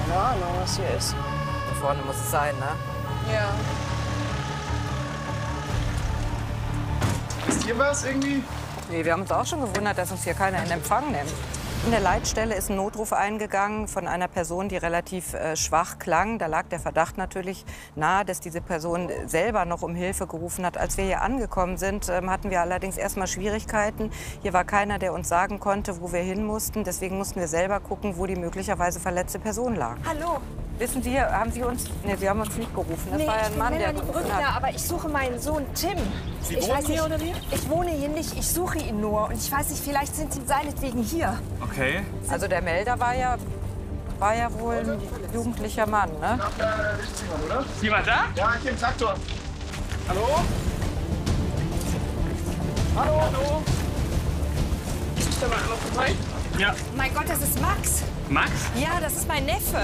keine Ahnung, was hier ist. Da vorne muss es sein, ne? Ja. Ist hier was irgendwie? Nee, wir haben uns auch schon gewundert, dass uns hier keiner in Empfang nimmt. In der Leitstelle ist ein Notruf eingegangen von einer Person, die relativ schwach klang. Da lag der Verdacht natürlich nahe, dass diese Person selber noch um Hilfe gerufen hat. Als wir hier angekommen sind, hatten wir allerdings erstmal Schwierigkeiten. Hier war keiner, der uns sagen konnte, wo wir hin mussten. Deswegen mussten wir selber gucken, wo die möglicherweise verletzte Person lag. Hallo. Wissen Sie, haben Sie uns... Nee, Sie haben uns nicht gerufen. Das war ja ein Mann, der gerufen Brückner, hat. aber ich suche meinen Sohn Tim. Sie Ich wohnen weiß hier nicht, oder wie? Ich wohne hier nicht, ich suche ihn nur. Und ich weiß nicht, vielleicht sind Sie seinetwegen hier. Okay. Also der Melder war ja wohl ein jugendlicher Mann, ne? Ist jemand da? Ja, ich bin im Traktor. Hallo? Hallo? Hallo? Ist da mal noch vorbei? Ja. Mein Gott, das ist Max. Max? Ja, das ist mein Neffe.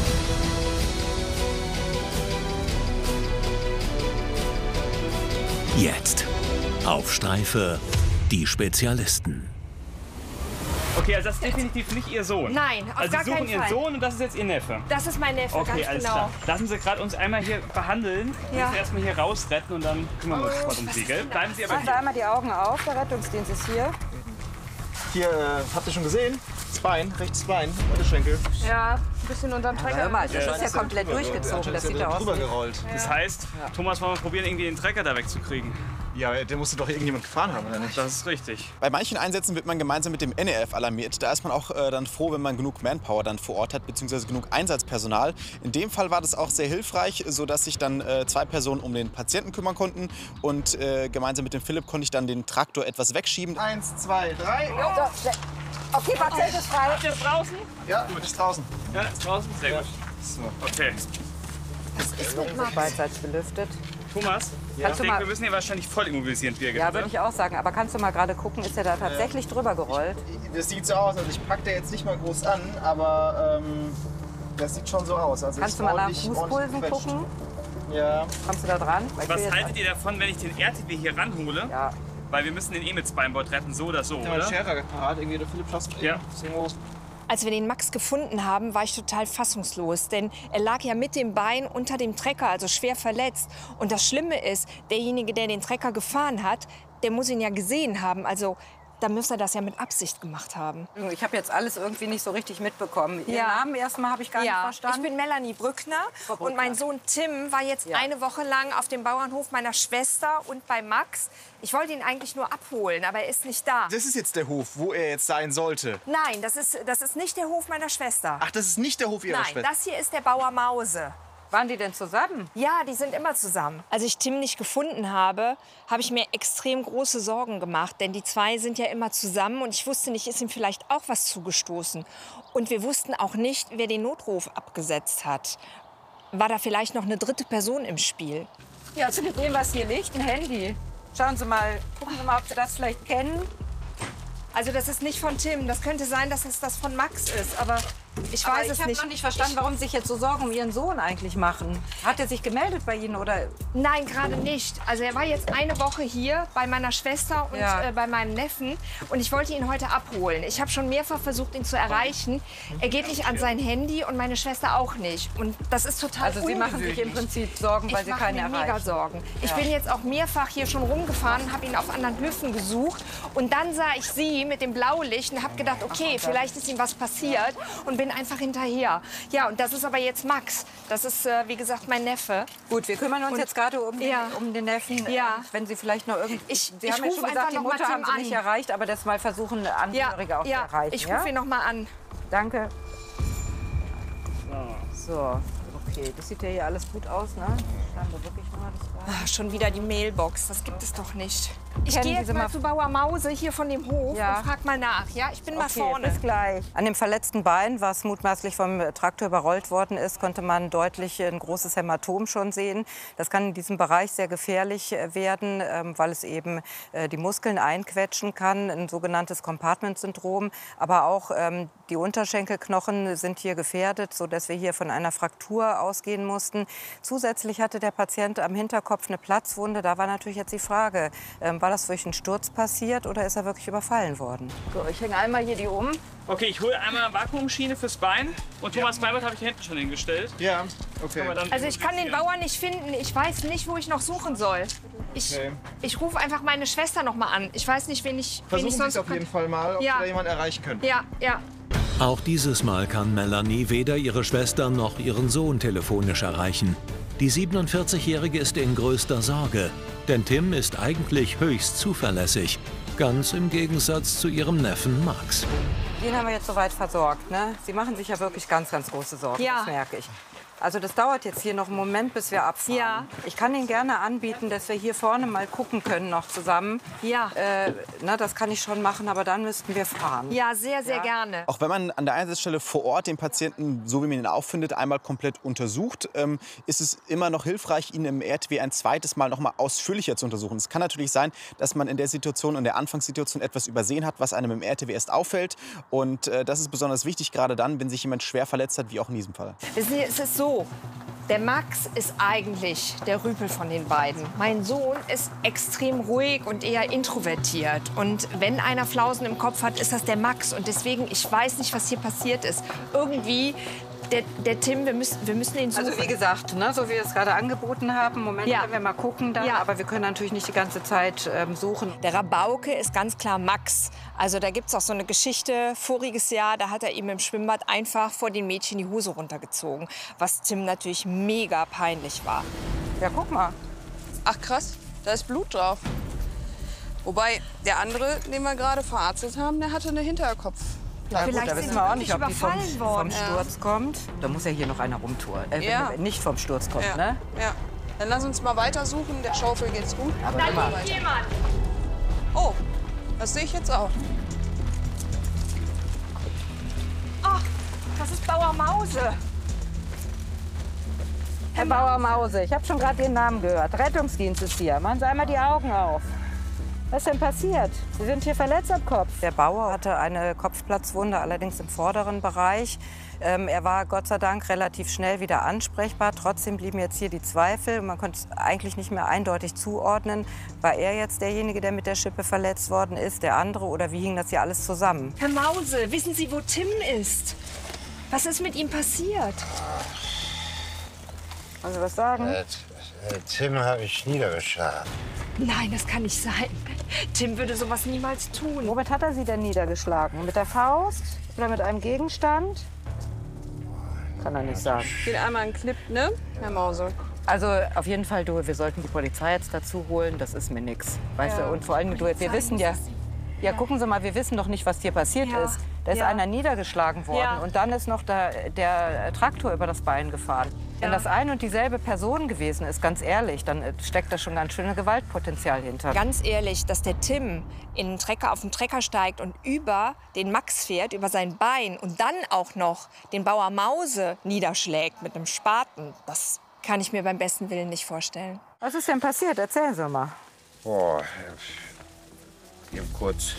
Jetzt auf Streife die Spezialisten. Okay, also das ist definitiv nicht Ihr Sohn. Nein, auf also gar Sie suchen keinen Ihren Fall. Sohn und das ist jetzt Ihr Neffe. Das ist mein Neffe, Okay, ganz alles genau. klar. Lassen Sie gerade uns einmal hier behandeln. Wir Ja. müssen erstmal hier rausretten und dann kümmern wir uns sofort um Sie, gell? Bleiben Sie aber Machen Sie hier. einmal die Augen auf, der Rettungsdienst ist hier. Hier, habt ihr schon gesehen? Das Bein, rechtes Bein, Unterschenkel. Ja, ein bisschen unterm Hör Trecker. mal, das ist ja komplett durchgezogen. Das sieht ja aus drüber wie... gerollt. Das heißt, Thomas, wollen wir probieren, irgendwie den Trecker da wegzukriegen? Ja, der musste doch irgendjemand gefahren haben, oder nicht? Das ist richtig. Bei manchen Einsätzen wird man gemeinsam mit dem NEF alarmiert. Da ist man auch dann froh, wenn man genug Manpower dann vor Ort hat, beziehungsweise genug Einsatzpersonal. In dem Fall war das auch sehr hilfreich, sodass sich dann 2 Personen um den Patienten kümmern konnten. Und gemeinsam mit dem Philipp konnte ich dann den Traktor etwas wegschieben. 1, 2, 3. Okay, Patient ist frei. Habt ihr es draußen? Ja, du bist draußen. Ja, ist draußen? Sehr gut. So. Okay. Beidseits belüftet. Thomas, ich Kannst du denke, mal... wir müssen hier wahrscheinlich voll immobilisieren, Birgit, Ja, oder? würde ich auch sagen. Aber kannst du mal gerade gucken, ist der da tatsächlich drüber gerollt? Das sieht so aus, also ich packe der jetzt nicht mal groß an, aber das sieht schon so aus. Also Kannst ist du mal nach ordentlich Fußpulsen gequetscht. gucken? Ja. Kommst du da dran? Weil ich will Was jetzt- haltet ihr davon, wenn ich den RTW hier ranhole? Ja. Weil wir müssen den eh mit Spineboard retten, so oder so, Oder? oder? Scherer parat, irgendwie der Philipp schaffst du Ja. Als wir den Max gefunden haben, war ich total fassungslos, denn er lag ja mit dem Bein unter dem Trecker, also schwer verletzt. Und das Schlimme ist, derjenige, der den Trecker gefahren hat, der muss ihn ja gesehen haben. Also da müsste er das ja mit Absicht gemacht haben. Ich habe jetzt alles irgendwie nicht so richtig mitbekommen. Ihren Ja. Namen erstmal habe ich gar nicht Ich verstanden. bin Melanie Brückner und mein Sohn Tim war jetzt eine Woche lang auf dem Bauernhof meiner Schwester und bei Max. Ich wollte ihn eigentlich nur abholen, aber er ist nicht da. Das ist jetzt der Hof, wo er jetzt sein sollte. Nein, das ist nicht der Hof meiner Schwester. Ach, das ist nicht der Hof Ihrer Nein, Schwester. das hier ist der Bauer Mause. Waren die denn zusammen? Ja, die sind immer zusammen. Als ich Tim nicht gefunden habe, habe ich mir extrem große Sorgen gemacht. Denn die 2 sind ja immer zusammen und ich wusste nicht, ist ihm vielleicht auch was zugestoßen. Und wir wussten auch nicht, wer den Notruf abgesetzt hat. War da vielleicht noch eine 3. Person im Spiel? Ja, zu dem, was hier liegt, ein Handy. Schauen Sie mal, gucken Sie mal, ob Sie das vielleicht kennen. Also das ist nicht von Tim. Das könnte sein, dass es das von Max ist. Aber ich Aber weiß ich es habe nicht. noch nicht verstanden, warum Sie sich jetzt so Sorgen um Ihren Sohn eigentlich machen. Hat er sich gemeldet bei Ihnen oder? Nein, gerade nicht. Also er war jetzt eine Woche hier bei meiner Schwester und Ja. bei meinem Neffen. Und ich wollte ihn heute abholen. Ich habe schon mehrfach versucht, ihn zu erreichen. Er geht nicht an sein Handy und meine Schwester auch nicht. Und das ist total Also Sie machen sich im ungewöhnlich. Prinzip Sorgen, weil Ich Sie mache keinen mir mega erreichen. Sorgen. Ich bin jetzt auch mehrfach hier schon rumgefahren und habe ihn auf anderen Höfen gesucht. Und dann sah ich sie mit dem Blaulicht und habe gedacht, okay, vielleicht ist ihm was passiert und bin einfach hinterher. Ja, und das ist aber jetzt Max. Das ist, wie gesagt, mein Neffe. Gut, wir kümmern uns Und- jetzt gerade Ja. um den Neffen. Ja. Wenn Sie vielleicht noch irgendwie... Ich Sie haben ja ruf schon einfach gesagt, die noch mal Mutter Tim haben Sie nicht an. erreicht, aber das mal versuchen, Angehörige auch zu erreichen. ich ja? rufe ihn noch mal an. Danke. So, okay. Das sieht ja hier alles gut aus, ne? Schauen wir wirklich mal das rein. Ah, schon wieder die Mailbox, das gibt es doch nicht. Ich Kennen gehe Sie jetzt sie mal mal- zu Bauer Mause hier von dem Hof Ja. und frag mal nach. Ja, ich bin mal Okay, vorne. bis gleich. An dem verletzten Bein, was mutmaßlich vom Traktor überrollt worden ist, konnte man deutlich ein großes Hämatom schon sehen. Das kann in diesem Bereich sehr gefährlich werden, weil es eben die Muskeln einquetschen kann, ein sogenanntes Compartment-Syndrom. Aber auch die Unterschenkelknochen sind hier gefährdet, sodass wir hier von einer Fraktur Flur ausgehen mussten. Zusätzlich hatte der Patient am Hinterkopf eine Platzwunde. Da war natürlich jetzt die Frage, war das durch einen Sturz passiert oder ist er wirklich überfallen worden? So, ich hänge einmal hier die um. Okay, ich hole einmal eine Vakuumschiene fürs Bein. Und Thomas Kleibert habe ich hier hinten schon hingestellt. Ja, okay. Also ich kann den Bauern nicht finden. Ich weiß nicht, wo ich noch suchen soll. Ich rufe einfach meine Schwester noch mal an. Ich weiß nicht, wen ich Versuchen Sie sonst es auf jeden Fall mal, ob Sie da jemanden erreichen können. Ja, ja. Auch dieses Mal kann Melanie weder ihre Schwester noch ihren Sohn telefonisch erreichen. Die 47-Jährige ist in größter Sorge, denn Tim ist eigentlich höchst zuverlässig. Ganz im Gegensatz zu ihrem Neffen Max. Den haben wir jetzt soweit versorgt. Ne? Sie machen sich ja wirklich ganz, ganz große Sorgen, Ja. das merke ich. Also das dauert jetzt hier noch einen Moment, bis wir abfahren. Ja. Ich kann Ihnen gerne anbieten, dass wir hier vorne mal gucken können noch zusammen. Ja. Das kann ich schon machen, aber dann müssten wir fahren. Ja, sehr, sehr gerne. Auch wenn man an der Einsatzstelle vor Ort den Patienten, so wie man ihn auffindet, einmal komplett untersucht, ist es immer noch hilfreich, ihn im RTW ein zweites Mal noch mal ausführlicher zu untersuchen. Es kann natürlich sein, dass man in der Situation, in der Anfangssituation etwas übersehen hat, was einem im RTW erst auffällt. Und das ist besonders wichtig, gerade dann, wenn sich jemand schwer verletzt hat, wie auch in diesem Fall. Wissen Sie, es ist so, der Max ist eigentlich der Rüpel von den beiden. Mein Sohn ist extrem ruhig und eher introvertiert. Und wenn einer Flausen im Kopf hat, ist das der Max. Und deswegen, ich weiß nicht, was hier passiert ist. Irgendwie, der Tim, wir müssen ihn suchen. Also wie gesagt, ne, so wie wir es gerade angeboten haben, Moment, Ja. können wir mal gucken dann, Ja. aber wir können natürlich nicht die ganze Zeit suchen. Der Rabauke ist ganz klar Max. Also da gibt es auch so eine Geschichte, voriges Jahr, da hat er ihm im Schwimmbad einfach vor den Mädchen die Hose runtergezogen. Was Tim natürlich mega peinlich war. Ja, guck mal. Ach krass, da ist Blut drauf. Wobei der andere, den wir gerade verarztet haben, der hatte eine Hinterkopf. Na gut, Vielleicht da sind wissen sie wir auch wirklich nicht, ob die vom überfallen worden. Sturz kommt. Da muss ja hier noch einer rumtouren. Ja. Wenn nicht vom Sturz kommt, Ja. ne? Ja. Dann lass uns mal weitersuchen. Der Schaufel geht's gut. Aber Da immer. liegt jemand. Oh, das sehe ich jetzt auch. Ach, das ist Bauer Mause. Herr Bauer Mause, ich habe schon gerade Ihren Namen gehört. Rettungsdienst ist hier. Machen Sie einmal die Augen auf. Was ist denn passiert? Sie sind hier verletzt am Kopf. Der Bauer hatte eine Kopfplatzwunde, allerdings im vorderen Bereich. Er war Gott sei Dank relativ schnell wieder ansprechbar. Trotzdem blieben jetzt hier die Zweifel. Man konnte es eigentlich nicht mehr eindeutig zuordnen. War er jetzt derjenige, der mit der Schippe verletzt worden ist, der andere? Oder wie hing das hier alles zusammen? Herr Mause, wissen Sie, wo Tim ist? Was ist mit ihm passiert? Wollen Sie was sagen? Tim habe ich niedergeschlagen. Nein, das kann nicht sein. Tim würde sowas niemals tun. Womit hat er Sie denn niedergeschlagen? Mit der Faust oder mit einem Gegenstand? Kann er nicht sagen. Geht einmal ein Clip, ne, Herr Mause? Also auf jeden Fall, du, wir sollten die Polizei jetzt dazu holen. Das ist mir nix. Weißt du? Und vor allem, du, wir wissen ja... Ja, gucken Sie mal, wir wissen doch nicht, was hier passiert Ja. ist. Da ist Ja. einer niedergeschlagen worden Ja. und dann ist noch der Traktor über das Bein gefahren. Wenn das ein und dieselbe Person gewesen ist, ganz ehrlich, dann steckt da schon ganz schönes Gewaltpotenzial hinter. Ganz ehrlich, dass der Tim auf den Trecker steigt und über den Max fährt, über sein Bein und dann auch noch den Bauer Mause niederschlägt mit einem Spaten, das kann ich mir beim besten Willen nicht vorstellen. Was ist denn passiert? Erzählen Sie mal. Boah, ich hab kurz...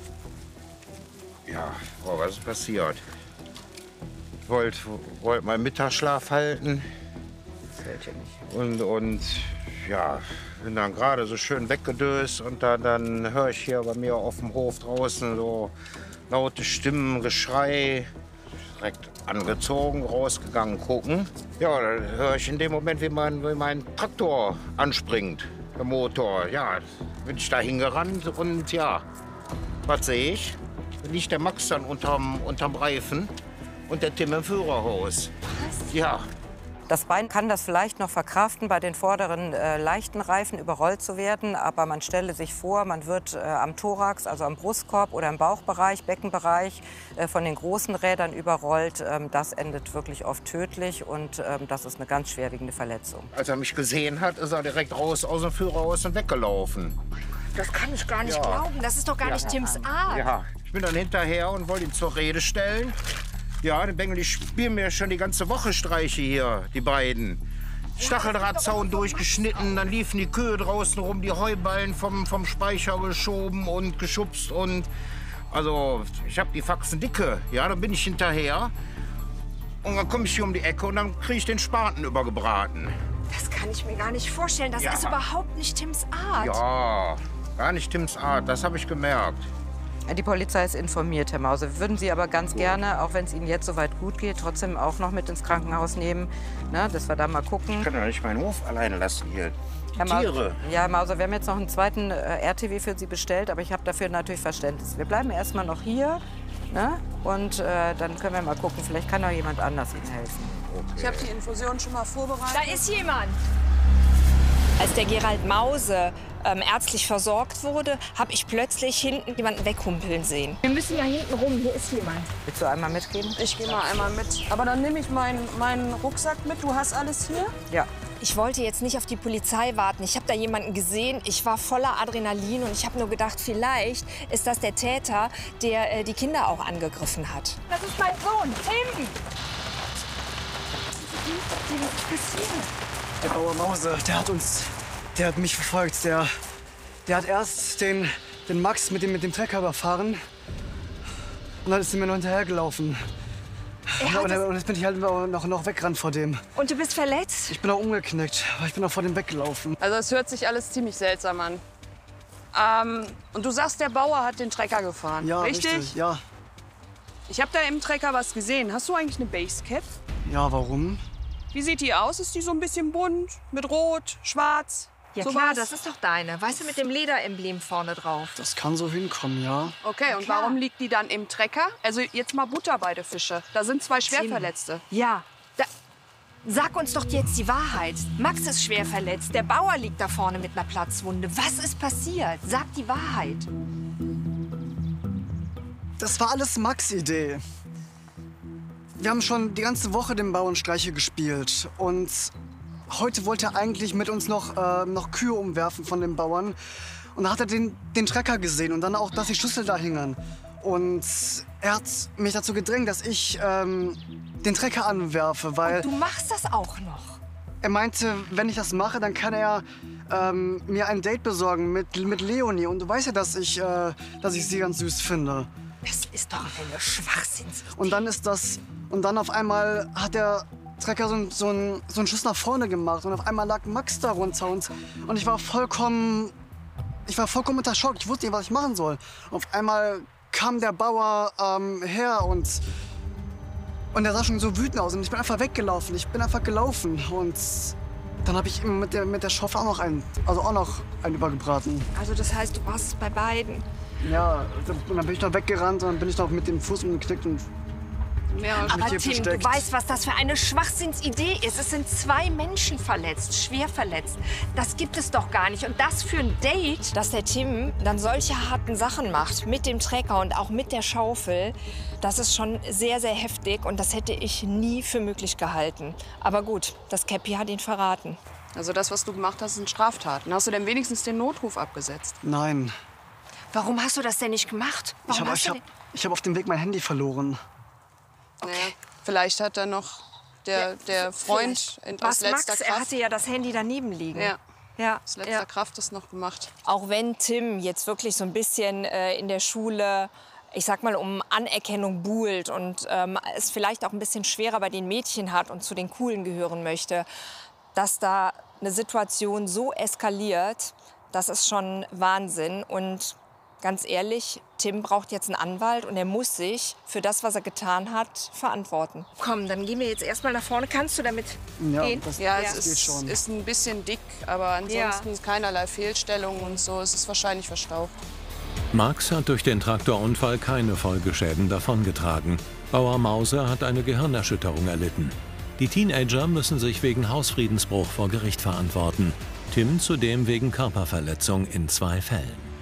Ja, boah, was ist passiert? Ich wollt meinen Mittagsschlaf halten. Das fällt hier nicht. Und ja, bin dann gerade so schön weggedöst. Und dann höre ich hier bei mir auf dem Hof draußen so laute Stimmen, Geschrei. Direkt angezogen, rausgegangen, gucken. Ja, dann höre ich in dem Moment, wie mein Traktor anspringt, der Motor. Ja, bin ich da hingerannt und ja, was sehe ich? Da liegt der Max dann unterm Reifen und der Tim im Führerhaus. Was? Ja. Das Bein kann das vielleicht noch verkraften, bei den vorderen leichten Reifen überrollt zu werden. Aber man stelle sich vor, man wird am Thorax, also am Brustkorb oder im Bauchbereich, Beckenbereich, von den großen Rädern überrollt. Das endet wirklich oft tödlich und das ist eine ganz schwerwiegende Verletzung. Als er mich gesehen hat, ist er direkt raus aus dem Führerhaus und weggelaufen. Das kann ich gar nicht Ja. glauben. Das ist doch gar nicht Tims Art. Ja, ich bin dann hinterher und wollte ihn zur Rede stellen. Ja, die Bengel, die spielen mir schon die ganze Woche Streiche hier, die beiden. Stacheldrahtzaun durchgeschnitten, dann liefen die Kühe draußen rum, die Heuballen vom Speicher geschoben und geschubst und... Also, ich habe die Faxen dicke. Ja, dann bin ich hinterher. Und dann komme ich hier um die Ecke und dann kriege ich den Spaten übergebraten. Das kann ich mir gar nicht vorstellen. Das Ja. ist überhaupt nicht Tims Art. Ja, gar nicht Tims Art, das habe ich gemerkt. Die Polizei ist informiert, Herr Mause. Wir würden Sie aber ganz gerne, auch wenn es Ihnen jetzt soweit gut geht, trotzdem auch noch mit ins Krankenhaus nehmen, ne, dass wir da mal gucken. Ich kann doch nicht meinen Hof alleine lassen hier. Herr Tiere. Ja, Herr Mause, wir haben jetzt noch einen zweiten RTW für Sie bestellt, aber ich habe dafür natürlich Verständnis. Wir bleiben erstmal noch hier, ne? Und dann können wir mal gucken, vielleicht kann auch jemand anders Ihnen helfen. Ich habe die Infusion schon mal vorbereitet. Da ist jemand. Als der Gerald Mause ärztlich versorgt wurde, habe ich plötzlich hinten jemanden weghumpeln sehen. Wir müssen ja hinten rum, hier ist jemand. Willst du einmal mitgehen? Ich gehe mal einmal mit. Aber dann nehme ich meinen Rucksack mit. Du hast alles hier? Ja. Ich wollte jetzt nicht auf die Polizei warten. Ich habe da jemanden gesehen. Ich war voller Adrenalin und ich habe nur gedacht, vielleicht ist das der Täter, der die Kinder auch angegriffen hat. Das ist mein Sohn, Tim! Was ist passiert? Der Bauer Mause, der hat mich verfolgt. Der hat erst den Max mit dem Trecker überfahren und dann ist er mir noch hinterhergelaufen. Und jetzt bin ich halt noch weggerannt vor dem. Und du bist verletzt? Ich bin auch umgeknickt, aber ich bin auch vor dem weggelaufen. Also es hört sich alles ziemlich seltsam an. Und du sagst, der Bauer hat den Trecker gefahren, Ja, richtig? Ja. Ich habe da im Trecker was gesehen. Hast du eigentlich eine Basecap? Ja, warum? Wie sieht die aus? Ist die so ein bisschen bunt? Mit Rot, Schwarz? Ja sowas? klar, das ist doch deine. Weißt du, mit dem Lederemblem vorne drauf. Das kann so hinkommen, ja. Okay, und klar. warum liegt die dann im Trecker? Also jetzt mal Butter bei den Fische. Da sind 2 Schwerverletzte. Ja, sag uns doch jetzt die Wahrheit. Max ist schwer verletzt. Der Bauer liegt da vorne mit einer Platzwunde. Was ist passiert? Sag die Wahrheit. Das war alles Max' Idee. Wir haben schon die ganze Woche den Bauernstreiche gespielt. Und heute wollte er eigentlich mit uns noch Kühe umwerfen von den Bauern. Und da hat er den Trecker gesehen und dann auch, dass die Schlüssel da hingen. Und er hat mich dazu gedrängt, dass ich den Trecker anwerfe, weil Du machst das auch noch. er meinte, wenn ich das mache, dann kann er mir ein Date besorgen mit Leonie. Und du weißt ja, dass ich sie ganz süß finde. Das ist doch eine Schwachsinnsidee. Und dann auf einmal hat der Trecker so einen Schuss nach vorne gemacht und auf einmal lag Max da runter und ich war vollkommen unter Schock. Ich wusste nicht, was ich machen soll. Und auf einmal kam der Bauer her und er sah schon so wütend aus und ich bin einfach weggelaufen. Ich bin einfach gelaufen und dann habe ich ihm mit der Schaufel auch noch einen übergebraten. Also das heißt, du warst bei beiden. Ja, und dann bin ich noch weggerannt und dann bin ich noch mit dem Fuß umgeknickt und Aber hier Tim, versteckt. du weißt, was das für eine Schwachsinnsidee ist. Es sind 2 Menschen verletzt, schwer verletzt. Das gibt es doch gar nicht. Und das für ein Date, dass der Tim dann solche harten Sachen macht mit dem Trecker und auch mit der Schaufel, das ist schon sehr, sehr heftig. Und das hätte ich nie für möglich gehalten. Aber gut, das Käppi hat ihn verraten. Also das, was du gemacht hast, sind Straftaten. Hast du denn wenigstens den Notruf abgesetzt? Nein, Warum hast du das denn nicht gemacht? ich Warum hast du hab auf dem Weg mein Handy verloren. Naja, vielleicht hat da noch der Freund aus Was letzter Max, er Kraft, hatte ja das Handy daneben liegen. Ja. Ja, aus letzter Kraft das noch gemacht. Auch wenn Tim jetzt wirklich so ein bisschen in der Schule, ich sag mal, um Anerkennung buhlt und es vielleicht auch ein bisschen schwerer bei den Mädchen hat und zu den Coolen gehören möchte, dass da eine Situation so eskaliert, das ist schon Wahnsinn. Und ganz ehrlich, Tim braucht jetzt einen Anwalt und er muss sich für das, was er getan hat, verantworten. Komm, dann gehen wir jetzt erstmal nach vorne. Kannst du damit gehen? Ja, das es geht schon. ist ein bisschen dick, aber ansonsten keinerlei Fehlstellungen und so. Es ist wahrscheinlich verstaucht. Max hat durch den Traktorunfall keine Folgeschäden davongetragen. Bauer Mause hat eine Gehirnerschütterung erlitten. Die Teenager müssen sich wegen Hausfriedensbruch vor Gericht verantworten. Tim zudem wegen Körperverletzung in 2 Fällen.